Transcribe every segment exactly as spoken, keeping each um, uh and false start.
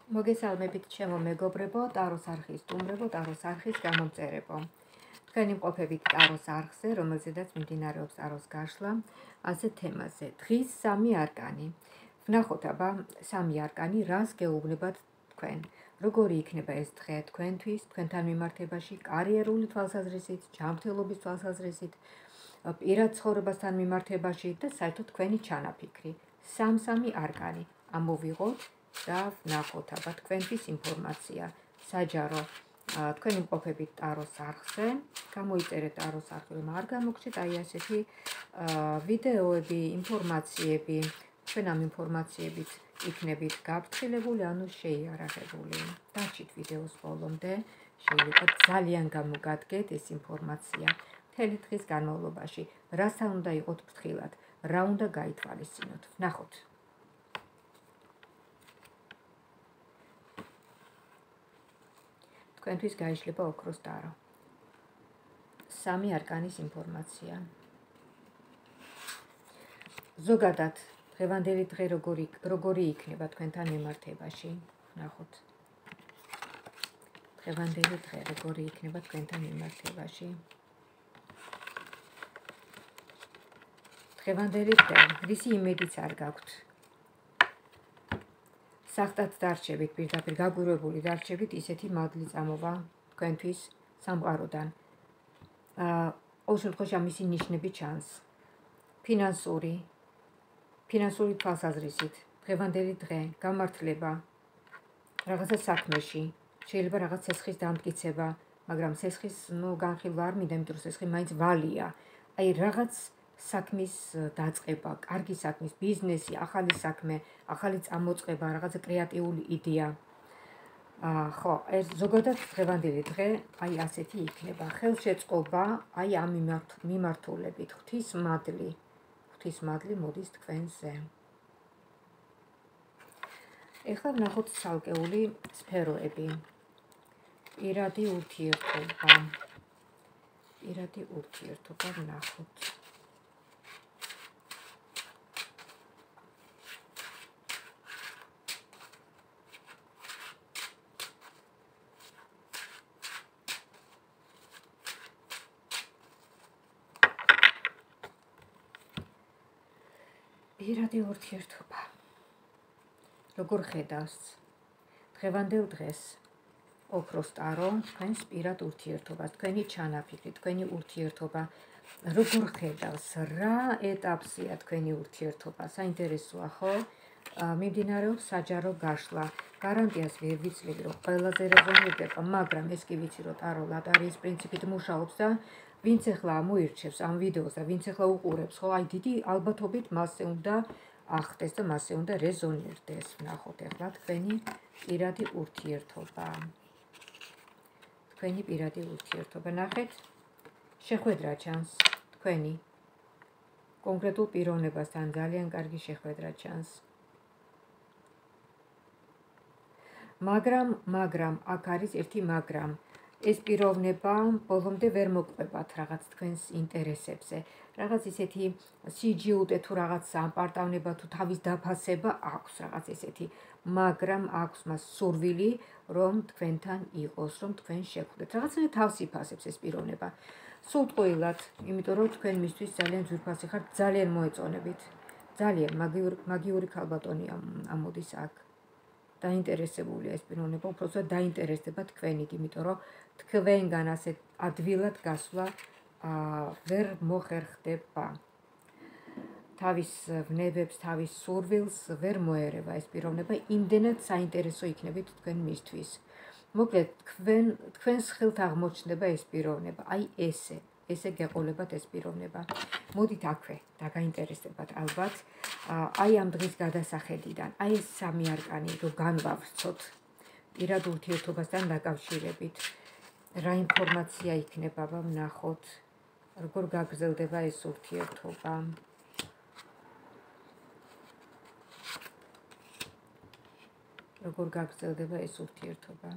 მოგესალმებით ჩემო მეგობრებო, ტაროს არხის სტუმრებო, ტაროს არხის გამომწერებო. თქვენი მყოფებით ტაროს არხზე, რომელზედაც მიმდინარეობს ტაროს გაშლა, ასეთ თემაზე. დღის სამი არკანი. ვნახოთ აბა სამი არკანი რას გეუბნებათ თქვენ. როგორი იქნება ეს დღე თქვენთვის, თქვენთან მიმართებაში, კარიერული თვალსაზრისით, ჯანმრთელობის თვალსაზრისით, პირად ცხოვრებასთან მიმართებაში და საერთოდ თქვენი ჩანაფიქრი. სამ-სამი არკანი ამოვიღოთ და ვნახოთ აბა თქვენთვის ინფორმაცია საჯარო თქვენი მყოფებით ტაროს არხზე, გამოიწერეთ ტაროს არხი, რომ არ გამოგჩეთ აი ასეთი ვიდეოები, ინფორმაციები, თქვენ ამ ინფორმაციებით იქნებით გაფრთხილებული, ანუ შეიარაღებული. დარჩით ვიდეოს ბოლომდე, შეიძლება ძალიან გამოგადგეთ ეს ინფორმაცია მთელი დღის განმავლობაში. რასთან უნდა იყოთ ფრთხილად, რა უნდა გაითვალისწინოთ. ვნახოთ. თქვენთვის გაიშლება ოქროს ტარო. სამი არკანის ინფორმაცია. ზოგადად დღევანდელი დღე როგორი როგორი იქნება თქვენთან მიმართებაში. ვნახოთ. დღევანდელი დღე როგორი იქნება თქვენთან მიმართებაში. დღევანდელი დღე რისი იმედიც არ გაქვთ. სახტად დარჩებით, პირდაპირ გაგვირებული დარჩებით, ისეთი მადლი წამოვა თქვენთვის სამყაროდან. აა, ყოველ შემთხვევაში ამისი ნიშნები ჩანს. ფინანსური, ფინანსური თვალსაზრისით, დღევანდელი დღე, გამართლება, რაღაცა საქმეში, შეიძლება რაღაც ცეცხლის დამტკიცება, მაგრამ ცეცხლის ნუ განხილვა არ მინდა, იმიტომ რომ ცეცხლი მაინც ვალია. აი რაღაც საქმის დაწყება, კარგი საქმის, ბიზნესი, ახალი საქმე, ახალი წამოწყება, რაღაცა კრეატიული იდეა. აა, ხო, ეს ზოგადად დღევანდელი დღე აი ასეთი იქნება. ხელშეწყობა, აი ამ მიმართულებით, ღვთის მადლი, ღვთის მადლი მოდის თქვენზე. ეხლა ვნახოთ ცალკეული სფეროები. პირადი ურთიერთობა. პირადი ურთიერთობა ვნახოთ. პირადი ურთიერთობა. როგორ ხედავს დღევანდელ დღეს ოქროს ტარო თქვენს პირად ურთიერთობას, თქვენი ჩანაფიქრი, თქვენი ურთიერთობა როგორ ხედავს, რა ეტაპზეა თქვენი ურთიერთობა, საინტერესოა, ხო? მიმდინარეობს საჯარო გაშლა. გარანტიას ვერ ვიცლები, რომ ყველაზე რეზონირდება, მაგრამ ეს კი ვიცი, რომ ტარო ლატარიის პრინციპით მუშაობს და ვინც ახლა ამოირჩევს ამ ვიდეოს და ვინც ახლა უყურებს, ხო, აი დიდი ალბათობით მასზე უნდა ახდეს და მასზე უნდა რეზონირდეს. ვნახოთ ახლა თქვენი პირადი ურთიერთობა. თქვენი პირადი ურთიერთობა. ნახეთ, შეხვედრა ჩანს თქვენი კონკრეტულ პიროვნებასთან, ძალიან კარგი შეხვედრა ჩანს. მაგრამ, მაგრამ, აქ არის ერთი მაგრამ. ეს პიროვნება ბოლომდე ვერ მოკვებათ რაღაც თქვენს ინტერესებზე. რაღაც ისეთი სიჯიუტე თუ რაღაც ამპარტავნება თუ თავის დაფასება აქვს რაღაც ესეთი, მაგრამ აქვს მას სურვილი, რომ თქვენთან იყოს, რომ თქვენ შეხვდეთ. რაღაცნაირად თავს იფასებს ეს პიროვნება. სულტყუილად, იმიტომ რომ თქვენ მისთვის ძალიან ძვირფასი ხართ, ძალიან მოეწონებით. ძალიან მაგიური, მაგიური ქალბატონი ამოდის აქ. დაინტერესებულია ეს პიროვნება, უბრალოდ დაინტერესდება თქვენით, იმიტომ რომ თქვენგან ასე ადვილად გასვლა ვერ მოხერხდება. თავის ვნებებს, თავის სურვილს ვერ მოერევა ეს პიროვნება, იმდენად საინტერესო იქნებით თქვენ მისთვის. მოკლედ, თქვენ თქვენს ხელთ აღმოჩნდება ეს პიროვნება, აი ესე, ესე გეყოლებათ ეს პიროვნება. მოდით აქვე დაგაინტერესდებათ ალბათ. აი ამ დღის გადასახედიდან, აი ეს სამი არკანი რო განვავრცოთ პირად ურთიერთობასთან დაკავშირებით. რა ინფორმაცია იქნება, ვნახოთ, როგორ გაგრძელდება ეს ურთიერთობა. როგორ გაგრძელდება ეს ურთიერთობა.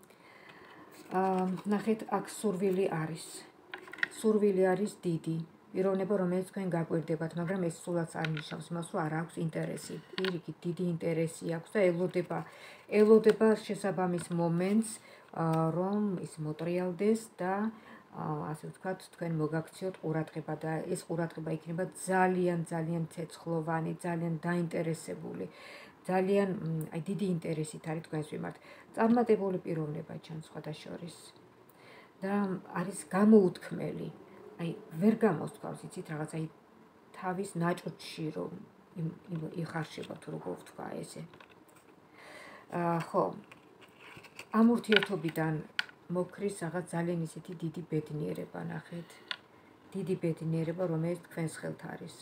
აა, ნახეთ, აქ სურვილი არის. სურვილი არის დიდი. პიროვნება, რომელიც თქვენ გაკვირდებათ, მაგრამ ეს სულაც არ ნიშნავს იმას, რომ არ აქვს ინტერესი. პირიქით, დიდი ინტერესი აქვს და ელოდება, ელოდება შესაბამის მომენტს, რომ ის მოტრიალდეს და ასე ვთქვათ, თქვენ მოგაქციოთ ყურადღება და ეს ყურადღება იქნება ძალიან ძალიან ცეცხლოვანი, ძალიან დაინტერესებული, ძალიან აი დიდი ინტერესით არის თქვენს მიმართ. წარმატებული პიროვნება ჩანს სხვადასხვის და არის გამოუთქმელი. აი ვერ გამოსთქვავს, იცით, რაღაც აი თავის ნაჭუჭში რომ იხარშება თუ როგორ ვთქვა ესე. აა ხო. ამ ურთიერთობიდან მოკრის რაღაც ძალიან ისეთი დიდი ბედნიერება, ნახეთ. დიდი ბედნიერება, რომელიც თქვენს ხელთ არის.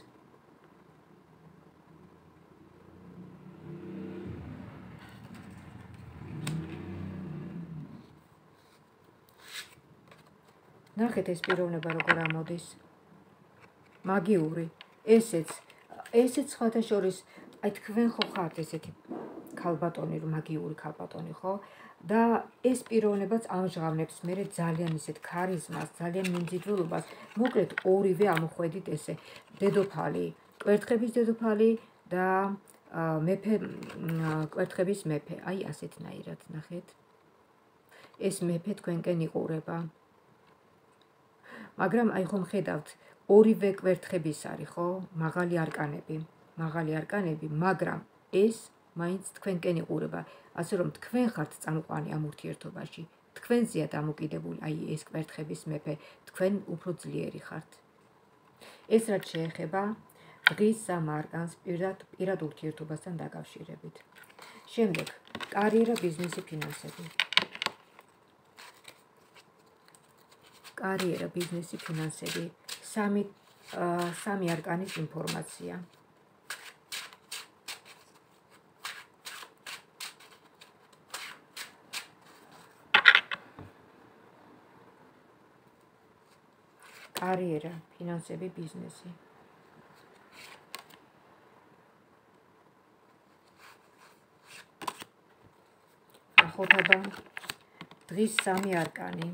ნახეთ ეს პიროვნება როგორ ამოდის. მაგიური. ესეც, ესეც სხვადასხვის, აი თქვენ ხო ხართ ესეთი ქალბატონი, რომ მაგიური ქალბატონი, ხო? და ეს პიროვნებაც ამჟღავნებს მერე ძალიან ისეთ ქარიზმას, ძალიან მიმზიდველობას. მოკლედ ორივე ამოხვედით ესე დედოფალი, კვერთხების დედოფალი და მეფე, კვერთხების მეფე. აი ასეთნაირად, ნახეთ. ეს მეფე თქვენკენ იყურება. მაგრამ აი ხომ ხედავთ, ორივე კვერთხების არის, ხო? მაღალი არკანები, მაღალი არკანები, მაგრამ ეს მაინც თქვენკენ იყურება. ასე რომ თქვენ ხართ წამყვანი ამ ურთიერთობაში. თქვენზეა დამოკიდებული აი ეს კვერთხების მეფე, თქვენ უფრო ძლიერი ხართ. ეს რაც შეეხება დღის სამ არკანს პირად პირად ურთიერთობასთან დაკავშირებით. შემდეგ, კარიერა, ბიზნესი, ფინანსები. კარიერა, ბიზნესი, ფინანსები, სამი სამი არკანის ინფორმაცია. კარიერა, ფინანსები, ბიზნესი. ახალთობა, დღის სამი არკანი.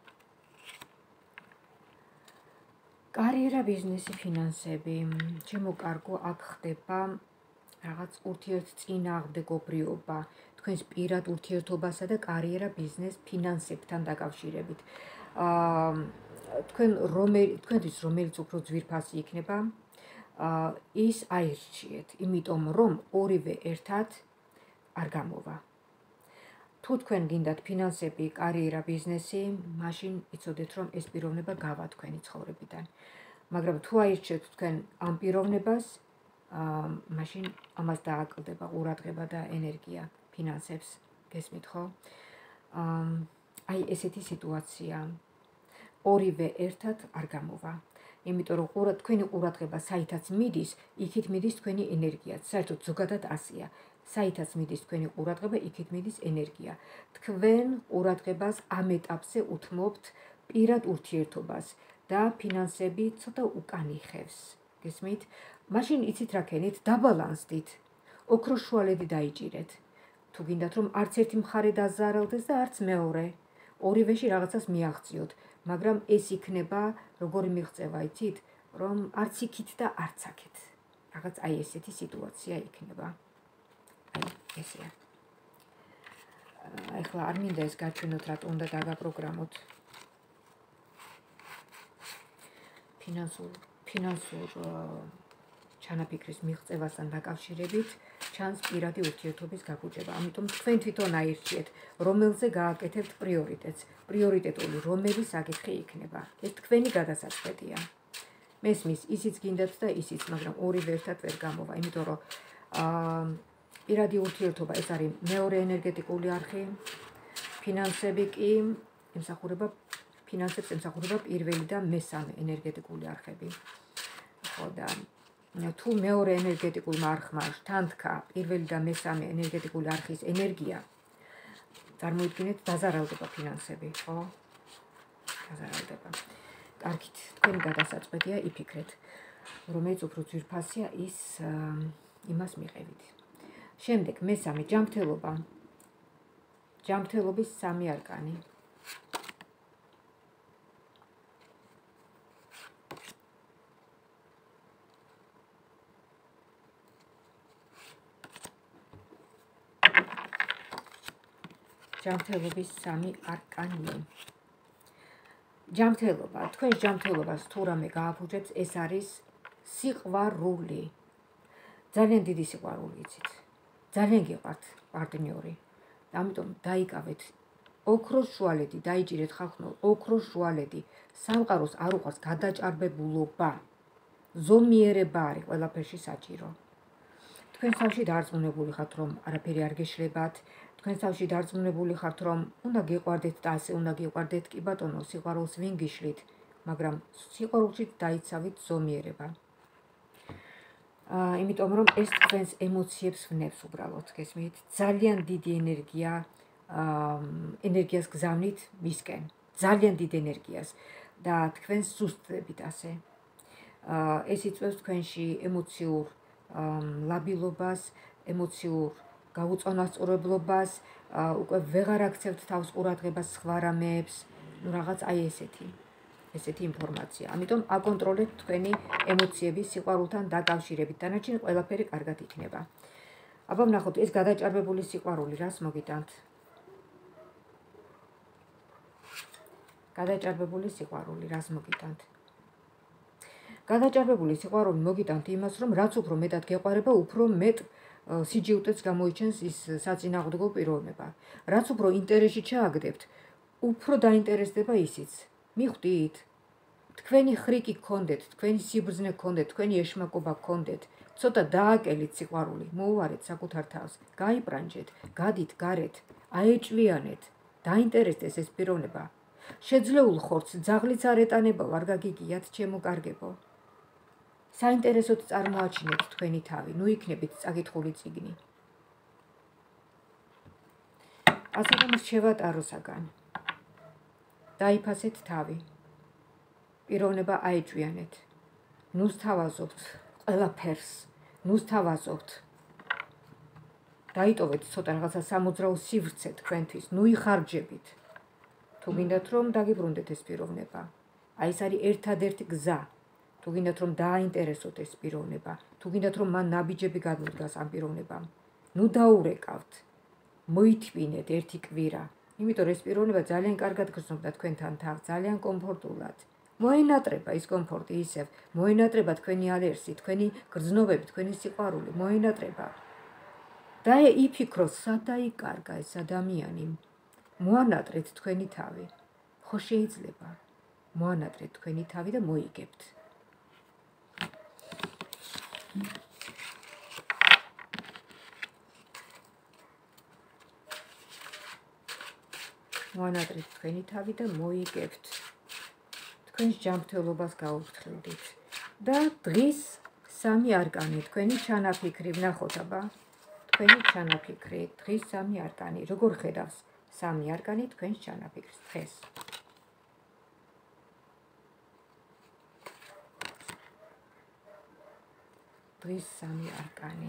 კარიერა, ბიზნესი, ფინანსები. ჩემო კარგო, აქ ხდება რაღაც ურთიერთწინააღმდეგობრიობა თქვენს პირად ურთიერთობასა და კარიერა, ბიზნეს, ფინანსებთან დაკავშირებით. აა თქვენ რომელი თქვენთვის რომელიც უფრო ძვირფასი იქნება, აა ის აირჩიეთ, იმიტომ რომ ორივე ერთად არ გამოვა. თუ თქვენ გინდათ ფინანსები, კარიერა, ბიზნესი, მაშინ იცოდეთ, რომ ეს პიროვნება გავა თქვენი ცხოვრებიდან. მაგრამ თუ აირჩიეთ თქვენ ამ პიროვნებას, აა მაშინ ამას დააკლდება ყურადღება და ენერგია ფინანსებს, გესმით ხო? აა აი ესეთი სიტუაცია. ორივე ერთად არ გამოვა. იმიტომ რომ ყურად თქვენი ყურადღება საითაც მიდის, იქით მიდის თქვენი ენერგია. საერთოდ ზოგადად ასეა. საითაც მიდის თქვენი ყურადღება, იქით მიდის ენერგია. თქვენ ყურადღებას ამ ეტაპზე უთმობთ პირად ურთიერთობას და ფინანსები ცოტა უკან იხევს. გესმით? მაშინ იცით რა ქენით, დაბალანსდით. ოქროს შუალედი დაიჭირეთ. თუ გინდათ რომ არც ერთი მხარე დაზარალდეს და არც მეორე. ორივეში რაღაცას მიაღწიოთ. მაგრამ ეს იქნება როგორი მიღწევა, იცით, რომ არც იქით და არც აქეთ. რაღაც აი ესეთი სიტუაცია იქნება. აი ესეა. ახლა არ მინდა ეს გაჩვენოთ, რატო უნდა დაგაპროგრამოთ. ფინანსურ ფინანსურ ჩანაფიქრის მიღწევასთან დაკავშირებით ჩანს პირადი ურთიერთობის გაგუჭება. ამიტომ თქვენ თვითონ აირჩიეთ, რომელზე გააკეთებთ პრიორიტეტს. პრიორიტეტული რომელი საკითხი იქნება. ეს თქვენი გადასაწყვეტია. მესმის, ისიც გინდათ და ისიც, მაგრამ ორივე ერთად ვერ გამოვა, იმიტომ რომ აა პირადი ურთიერთობა ეს არის მეორე ენერგეტიკული არხი, ფინანსები კი ემსახურება ფინანსებს ემსახურება პირველი და მესამე ენერგეტიკული არხები. ხო და თუ მეორე ენერგეტიკულმა არხმა შთანთქა პირველი და მესამე ენერგეტიკული არხის ენერგია, წარმოიდგინეთ, დაზარალდება ფინანსები, ხო? დაზარალდება. კარგით, თქვენი გადასაწყვეტია იფიქრეთ, რომელიც უფრო ძვირფასია, ის იმას მიყევით. შემდეგ მესამე ჯანმრთელობა. ჯანმრთელობის სამი არკანი. ჯანმრთელობის სამი არკანი. ჯანმრთელობა, თქვენ ჯანმრთელობას თუ რამე გააფუძნებთ, ეს არის სიყვარული. ძალიან დიდი სიყვარული იცით. ძალიან გიყვართ პარტნიორი. ამიტომ დაიკავეთ ოქროს შუალედი, დაიჭირეთ ხალხო ოქროს შუალედი. სამყაროს არ უყვარს გადაჭარბებულობა. ზომიერება არის ყველაფერში საჭირო. თქვენ თავში დარწმუნებული ხართ, რომ არაფერი არ გეშლებათ, თქვენ თავში დარწმუნებული ხართ, რომ უნდა გიყვარდეთ და ასე უნდა გიყვარდეთ, კი ბატონო, სიყვარულს ვინ გიშლით, მაგრამ სიყვარულში დაიცავით ზომიერება. აა, იმიტომ რომ ეს თქვენს ემოციებს ვნებს უბრალოდ, გესმით? ძალიან დიდი ენერგია, აა, ენერგიას გზავნით მისკენ. ძალიან დიდ ენერგიას და თქვენ ზუსტებით ასე. აა, ეს იწვევს თქვენში ემოციურ ლაბილობას, ემოციურ გაუწონასწორებლობას, უკვე ვეღარ აქცევთ თავს ყურადღებას სხვა რამეებს, ну რაღაც აი ესეთი, ესეთი ინფორმაცია. ამიტომ აკონტროლეთ თქვენი ემოციები სიყვარულთან დაკავშირებით, დანარჩენი ყველაფერი კარგად იქნება. აბა ვნახოთ, ეს გადაჭარბებული სიყვარული რას მოგიტანთ? გადაჭარბებული სიყვარული რას მოგიტანთ? გადაჭარბებული სიყვარული მოგიტანთ იმას, რომ რაც უფრო მეტად გეყვარება, უფრო მეტ სიჯიუტეც გამოიჩენს ის საწინააღმდეგო პიროვნება. რაც უფრო ინტერესში ჩააგდებთ, უფრო დაინტერესდება ისიც. მიხვდით? თქვენი ხრიკი გქონდეთ, თქვენი სიბრძნე გქონდეთ, თქვენი ეშმაკობა გქონდეთ, ცოტა დააკელით სიყვარული, მოუარეთ საკუთარ თავს, გაიბრანჯეთ, გადით გარეთ, აეჭვიანეთ, დაინტერესდეს ეს პიროვნება. შეძლეულ ხორცს ძაღლიც არ ეტანება, არ გაგიგიათ, ჩემო კარგებო. საინტერესოდ წარმოაჩინეთ თქვენი თავი, ნუ იქნებით წაკითხული წიგნი. ასე რომ რჩევათ აროსაგან. დაიფასეთ თავი. პიროვნება აეჭვიანეთ. ნუ სთავაზობთ ყველაფერს, ნუ სთავაზობთ. დაიტოვეთ ცოტა რაღაცა სამოძრაო სივრცე თქვენთვის, ნუ იხარჯებით. თუ გინდათ რომ დაგიბრუნდეთ ეს პიროვნება. აი ეს არის ერთადერთი გზა. თუ გინდათ რომ დააინტერესოთ ეს პიროვნება, თუ გინდათ რომ მან ნაბიჯები გადმოდგას ამ პიროვნებამ, ნუ დაურეკავთ, მოითვინეთ ერთი კვირა, იმიტომ რომ ეს პიროვნება ძალიან კარგად გრძნობდა თქვენთან თავს, ძალიან კომფორტულად. მოენატრება ის კომფორტი ისევ, მოენატრება თქვენი ალერსი, თქვენი გრძნობები, თქვენი სიყვარული, მოენატრება. და იფიქროთ, სად დაიკარგა ეს ადამიანი. მოანატრეთ თქვენი თავი. ხო შეიძლება. მოანატრეთ თქვენი თავი და მოიგებთ. მოანატრეთ თქვენი თავი და მოიგებთ. თქვენს ჯანმრთელობას გაუფრთხილდით. და დღის სამი არკანი, თქვენი ჩანაფიქრი, ვნახოთ აბა. თქვენი ჩანაფიქრი, დღის სამი არკანი, როგორ ხედავს სამი არკანი თქვენს ჩანაფიქრს დღეს. დღის სამი არკანი.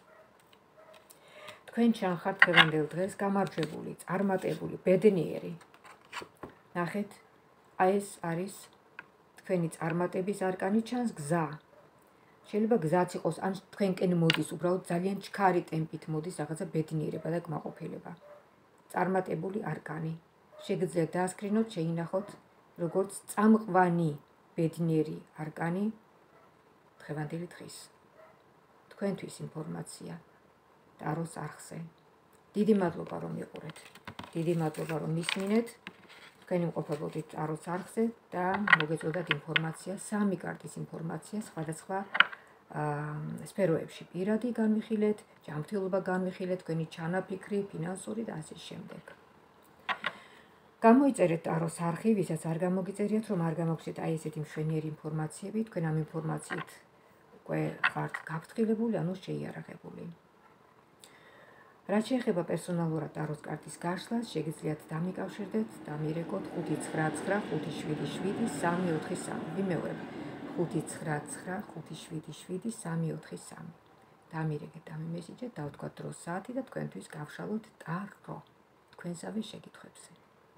თქვენ ჩანხართ დღევანდელ დღეს გამარჯვებული, წარმატებული, ბედნიერი. ნახეთ, აი ეს არის თქვენი წარმატების არკანი, ჩანს გზა. შეიძლება გზაც იყოს, ან თქვენკენ მოდის, უბრალოდ ძალიან ჩქარი ტემპით მოდის რაღაცა ბედნიერება და კმაყოფილება. წარმატებული არკანი. შეგიძლიათ დაასკრინოთ, შეინახოთ, როგორც წამყვანი ბედნიერი არკანი დღევანდელი დღის. თქვენთვის ინფორმაცია ტაროს არხზე. დიდი მადლობა რომ მიყურეთ. დიდი მადლობა რომ მისმინეთ. თქვენ იმყოფებოდით ტაროს არხზე და მოგეწოდათ ინფორმაცია, სამი კარტის ინფორმაცია სხვადასხვა სფეროებში. პირადი განვიხილეთ, ჯანმრთელობა განვიხილეთ, თქვენი ჩანაფიქრი, ფინანსური და ასე შემდეგ. გამოიწერეთ ტაროს არხი, ვისაც არ გამოგიწერიათ, რომ არ გამოგცეთ აი ესეთი მშვენიერი ინფორმაციები, თქვენ ამ ინფორმაციით უკვე ხართ გაფრთხილებული, ანუ შეიარაღებული. რაც შეეხება პერსონალურად ტაროს კარტის გაშლას, შეგიძლიათ დამიკავშირდეთ, დამირეკოთ ხუთი ცხრა ცხრა ხუთი შვიდი შვიდი სამი ოთხი სამი. ვიმეორებ, ხუთი ცხრა ცხრა ხუთი შვიდი შვიდი სამი ოთხი სამი. დამირეკეთ, დამიმესიჯეთ, დავთქვათ დრო საათი და თქვენთვის გავშალოთ ტარო თქვენსავე შეკითხვებზე.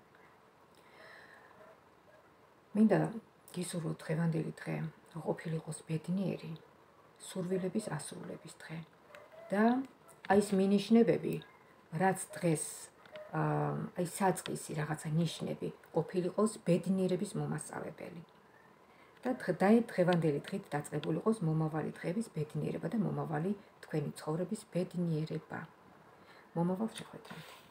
მინდა გისურვოთ დღევანდელი დღე ყოფილიყოს ბედნიერი, სურვილების ასრულების დღე და აი ეს მინიშნებები, რაც დღეს აი საწყისი რაღაცა ნიშნები ყოფილიყოს ბედნიერების მომასწავებელი. და დღევანდელი დღით დაწყებული იყოს მომავალი დღეების ბედნიერება და მომავალი თქვენი ცხოვრების ბედნიერება. მომავალ შეხვედრამდე.